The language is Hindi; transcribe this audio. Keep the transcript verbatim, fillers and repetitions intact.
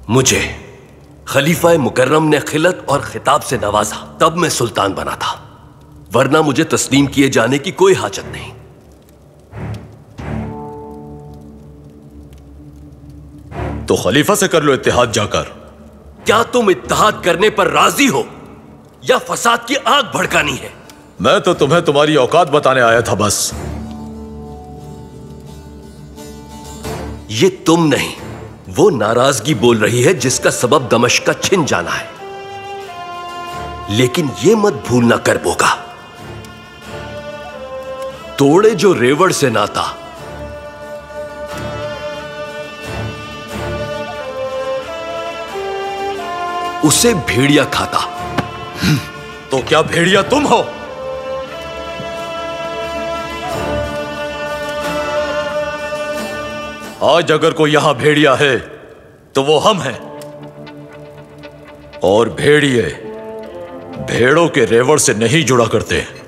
मुझे खलीफा मुकर्रम ने खिलत और खिताब से नवाजा, तब मैं सुल्तान बना था, वरना मुझे तस्लीम किए जाने की कोई हाजत नहीं। तो खलीफा से कर लो इत्तेहाद जाकर। क्या तुम इत्तेहाद करने पर राजी हो या फसाद की आग भड़कानी है? मैं तो तुम्हें तुम्हारी औकात बताने आया था बस। ये तुम नहीं, वो नाराजगी बोल रही है जिसका सबब दमिश्क का छिन जाना है। लेकिन ये मत भूलना करबोगा, तोड़े जो रेवड़ से नाता, उसे भेड़िया खाता। तो क्या भेड़िया तुम हो? आज अगर कोई यहां भेड़िया है तो वो हम हैं। और भेड़िए भेड़ों के रेवड़ से नहीं जुड़ा करते।